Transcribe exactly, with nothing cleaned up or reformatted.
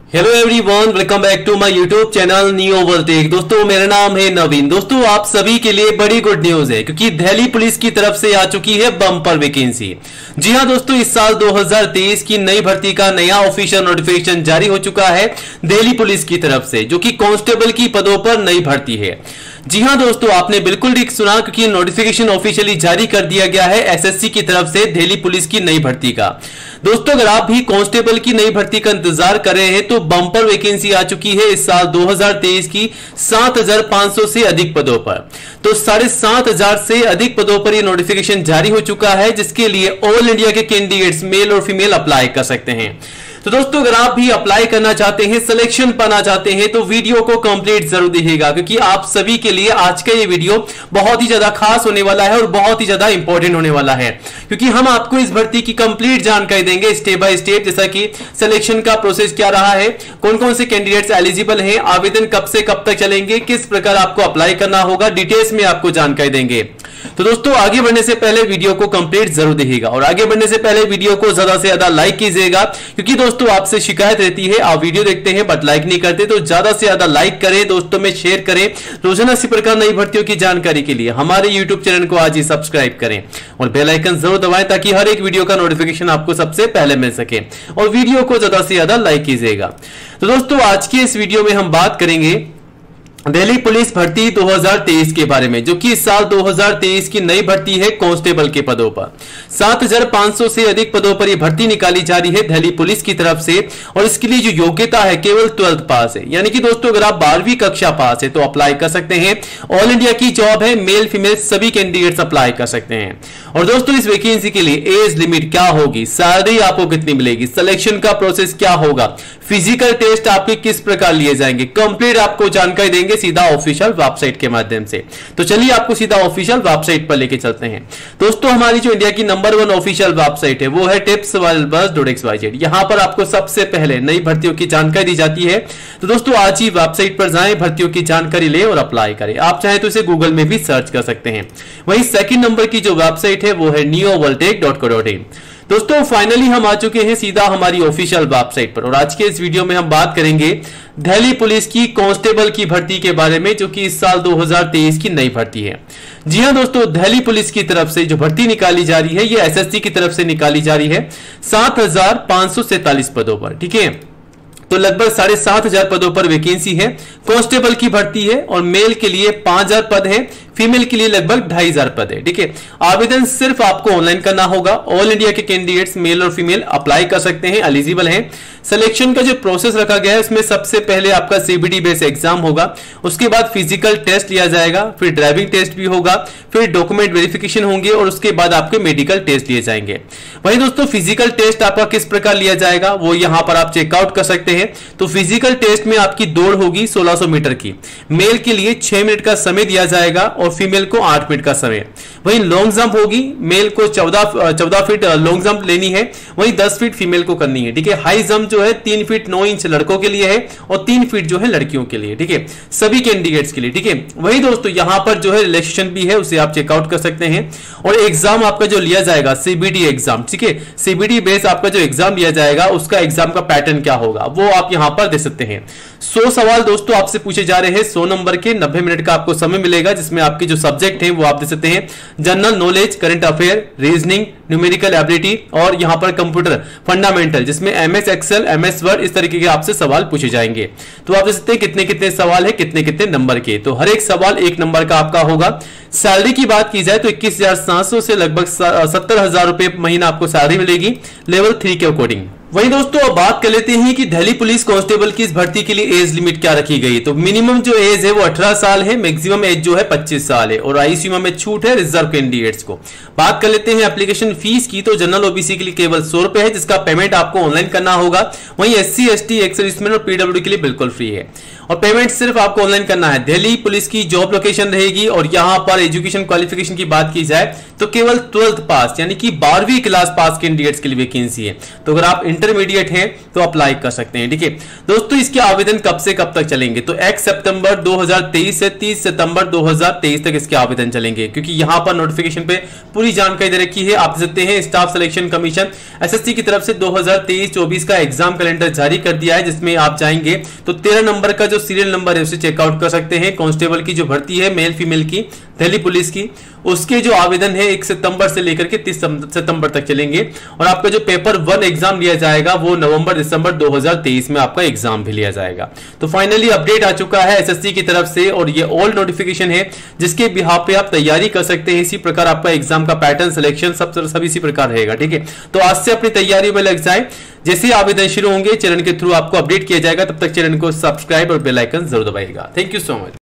Hello everyone, welcome back to my YouTube channel Neo Voltech. दोस्तों मेरा नाम है नवीन। दोस्तों आप सभी के लिए बड़ी गुड न्यूज है क्योंकि दिल्ली पुलिस की तरफ से आ चुकी है बम्पर वैकेंसी। जी हां दोस्तों, इस साल दो हज़ार तेईस की नई भर्ती का नया ऑफिशियल नोटिफिकेशन जारी हो चुका है दिल्ली पुलिस की तरफ से, जो कि कांस्टेबल की पदों पर नई भर्ती है। जी हां दोस्तों, आपने बिल्कुल ठीक सुना क्योंकि नोटिफिकेशन ऑफिशियली जारी कर दिया गया है एसएससी की तरफ से दिल्ली पुलिस की नई भर्ती का। दोस्तों अगर आप भी कांस्टेबल की नई भर्ती का इंतजार कर रहे हैं तो बम्पर वैकेंसी आ चुकी है इस साल दो हज़ार तेईस की सात हज़ार पाँच सौ से अधिक पदों पर। तो साढ़े सात हजार से अधिक पदों पर यह नोटिफिकेशन जारी हो चुका है, जिसके लिए ऑल इंडिया के कैंडिडेट्स मेल और फीमेल अप्लाई कर सकते हैं। तो दोस्तों अगर आप भी अप्लाई करना चाहते हैं, सिलेक्शन पाना चाहते हैं, तो वीडियो को कंप्लीट जरूर देखिएगा क्योंकि आप सभी के लिए आज का ये वीडियो बहुत ही ज्यादा खास होने वाला है और बहुत ही ज्यादा इंपॉर्टेंट होने वाला है, क्योंकि हम आपको इस भर्ती की कंप्लीट जानकारी देंगे स्टेप बाय स्टेप, जैसा कि सिलेक्शन का प्रोसेस क्या रहा है, कौन कौन से कैंडिडेट्स एलिजिबल हैं, आवेदन कब से कब तक चलेंगे, किस प्रकार आपको अप्लाई करना होगा, डिटेल्स में आपको जानकारी देंगे। तो दोस्तों आगे बढ़ने से पहले वीडियो को कंप्लीट जरूर देखिएगा और आगे बढ़ने से पहले वीडियो को ज्यादा से ज्यादा लाइक कीजिएगा, क्योंकि दोस्तों आपसे शिकायत रहती है आप वीडियो देखते हैं बट लाइक नहीं करते। तो ज्यादा से ज्यादा लाइक करें, दोस्तों में शेयर करें। रोजाना इसी प्रकार नई भर्तियों की जानकारी के लिए हमारे यूट्यूब चैनल को आज ही सब्सक्राइब करें और बेल आइकन जरूर दबाएं ताकि हर एक वीडियो का नोटिफिकेशन आपको सबसे पहले मिल सके, और वीडियो को ज्यादा से ज्यादा लाइक कीजिएगा। तो दोस्तों आज की इस वीडियो में हम बात करेंगे दिल्ली पुलिस भर्ती दो हज़ार तेईस के बारे में, जो कि इस साल दो हज़ार तेईस की नई भर्ती है कांस्टेबल के पदों पर। सात हज़ार पाँच सौ से अधिक पदों पर यह भर्ती निकाली जा रही है दिल्ली पुलिस की तरफ से, और इसके लिए जो योग्यता है केवल ट्वेल्थ पास है। यानी कि दोस्तों अगर आप बारहवीं कक्षा पास है तो अप्लाई कर सकते हैं। ऑल इंडिया की जॉब है, मेल फीमेल सभी कैंडिडेट्स अप्लाई कर सकते हैं। और दोस्तों इस वैकेंसी के लिए एज लिमिट क्या होगी, सैलरी आपको कितनी मिलेगी, सिलेक्शन का प्रोसेस क्या होगा, फिजिकल टेस्ट आपके किस प्रकार लिए जाएंगे, कंप्लीट आपको जानकारी देंगे सीधा ऑफिशियल वेबसाइट के माध्यम से। तो चलिए आपको सीधा ऑफिशियल वेबसाइट पर लेके चलते हैं। दोस्तों हमारी जो इंडिया की नंबर वन ऑफिशियल वेबसाइट है वो है टिप्स बस डॉट एक्स वाई जेड। यहां पर आपको सबसे पहले नई भर्तियों की जानकारी दी जाती है। तो दोस्तों आज ही वेबसाइट पर जाएं, भर्तियों की जानकारी लें और अप्लाई करें। आप चाहे तो इसे गूगल में भी सर्च कर सकते हैं। वहीं सेकंड नंबर की जो वेबसाइट है वो है Neo Voltech dot co dot in. दोस्तों फाइनली हम आ चुके हैं सीधा हमारी ऑफिशियल वेबसाइट पर, और आज के इस वीडियो में हम बात करेंगे दिल्ली पुलिस की कांस्टेबल की भर्ती के बारे में, जो कि इस साल दो हज़ार तेईस की नई भर्ती है। जी हां दोस्तों, दिल्ली पुलिस की तरफ से जो भर्ती निकाली जा रही है ये एसएससी की तरफ से निकाली जा रही है सात हजार पांच सौ सैतालीस पदों पर। ठीक है, तो लगभग साढ़े सात हजार पदों पर वैकेंसी है। कांस्टेबल की भर्ती है और मेल के लिए पांच हजार पद है, फीमेल के लिए लगभग ढाई हजार पद है। ठीक है, आवेदन सिर्फ आपको ऑनलाइन करना होगा। ऑल इंडिया के कैंडिडेट्स मेल और फीमेल अप्लाई कर सकते हैं, एलिजिबल हैं। सिलेक्शन का जो प्रोसेस रखा गया है उसमें सबसे पहले आपका सीबीटी बेस एग्जाम होगा, उसके बाद फिजिकल टेस्ट लिया जाएगा, फिर ड्राइविंग टेस्ट भी होगा, फिर डॉक्यूमेंट वेरिफिकेशन होंगे और उसके बाद आपके मेडिकल टेस्ट लिए जाएंगे। वहीं दोस्तों फिजिकल टेस्ट आपका किस प्रकार लिया जाएगा वो यहां पर आप चेकआउट कर सकते हैं। तो फिजिकल टेस्ट में आपकी दौड़ होगी सोलह सौ मीटर की, मेल के लिए छह मिनट का समय दिया जाएगा और फीमेल को आठ मिनट का समय। वहीं लॉन्ग जंप होगी, मेल को चौदह चौदह फीट लॉन्ग जंप लेनी है, वहीं दस फीट फीमेल को करनी है। ठीक है, हाई जंप जो है तीन फीट नौ इंच लड़कों के लिए है और तीन फीट जो है लड़कियों के लिए। ठीक है, सभी कैंडिडेट्स के लिए। ठीक है, वही दोस्तों यहां पर जो है रिलैक्सेशन भी है, उसे आप चेकआउट कर सकते हैं। और एग्जाम आपका जो लिया जाएगा सीबीटी एग्जाम, ठीक है, सीबीटी बेस आपका जो एग्जाम लिया जाएगा उसका एग्जाम का पैटर्न क्या होगा वो आप यहां पर दे सकते हैं। सौ सवाल दोस्तों आपसे पूछे जा रहे हैं, सौ नंबर के, नब्बे मिनट का आपको समय मिलेगा, जिसमें आपके जो सब्जेक्ट हैं वो आप दे सकते हैं general knowledge, current affair, reasoning, numerical ability और यहां पर कंप्यूटर फंडामेंटल, जिसमें एमएस एक्सेल, एमएस वर्ड, इस तरीके के आपसे सवाल पूछे जाएंगे। तो आप दे सकते हैं कितने कितने सवाल है, कितने कितने नंबर के। तो हर एक सवाल एक नंबर का आपका होगा। सैलरी की बात की जाए तो इक्कीस हजार सात सौ से लगभग सत्तर हजार रुपए महीना आपको सैलरी मिलेगी लेवल थ्री के अकॉर्डिंग। वहीं दोस्तों अब बात कर लेते हैं कि दिल्ली पुलिस कांस्टेबल की इस भर्ती के लिए एज लिमिट क्या रखी गई। तो मिनिमम जो एज है वो अठारह साल है, मैक्सिमम एज जो है पच्चीस साल है, और आयु सीमा में छूट है रिजर्व कैंडिडेट्स को। बात कर लेते हैं एप्लीकेशन फीस की, तो जनरल ओबीसी के लिए केवल सौ रुपए है, जिसका पेमेंट आपको ऑनलाइन करना होगा। वहीं एससी एसटी एक्स सर्विसमैन और पीडब्ल्यूडी के लिए बिल्कुल फ्री है और पेमेंट सिर्फ आपको ऑनलाइन करना है। दिल्ली पुलिस की जॉब लोकेशन रहेगी, और यहां पर एजुकेशन क्वालिफिकेशन की बात की जाए तो केवल ट्वेल्थ पास यानी कि बारहवीं क्लास पास कैंडिडेट्स के लिए वैकेंसी है। तो अगर आप इंटरमीडिएट हैं तो अप्लाई कर सकते हैं। ठीक है दोस्तों, इसके आवेदन कब से कब तक चलेंगे? तो एक सितंबर दो हज़ार तेईस से तीस सितंबर दो हज़ार तेईस तक इसके आवेदन चलेंगे, क्योंकि यहां पर नोटिफिकेशन पे पूरी जानकारी दे रखी है। आप देख सकते हैं स्टाफ सिलेक्शन कमीशन एसएससी की तरफ से दो हज़ार तेईस चौबीस का एग्जाम कैलेंडर जारी कर दिया है, जिसमें आप जाएंगे तो तेरह नंबर का जो सीरियल नंबर है उसे चेकआउट कर सकते हैं। कांस्टेबल की जो भर्ती है मेल फीमेल की दिल्ली पुलिस की, उसके जो आवेदन है एक सितंबर से लेकर के तीस सितंबर तक चलेंगे, और आपका जो पेपर वन एग्जाम लिया जाएगा वो नवंबर दिसंबर दो हज़ार तेईस में आपका एग्जाम भी लिया जाएगा। तो फाइनली अपडेट आ चुका है एसएससी की तरफ से, और ये ओल्ड नोटिफिकेशन है जिसके बिहाफ पे आप तैयारी कर सकते हैं। इसी प्रकार आपका एग्जाम का पैटर्न सिलेक्शन सब सब इसी प्रकार रहेगा। ठीक है, तो आज से अपनी तैयारी में लग जाए। जैसे आवेदन शुरू होंगे चैनल के थ्रू आपको अपडेट किया जाएगा। तब तक चैनल को सब्सक्राइब और बेल आइकन जरूर दबाइएगा। Thank you so much.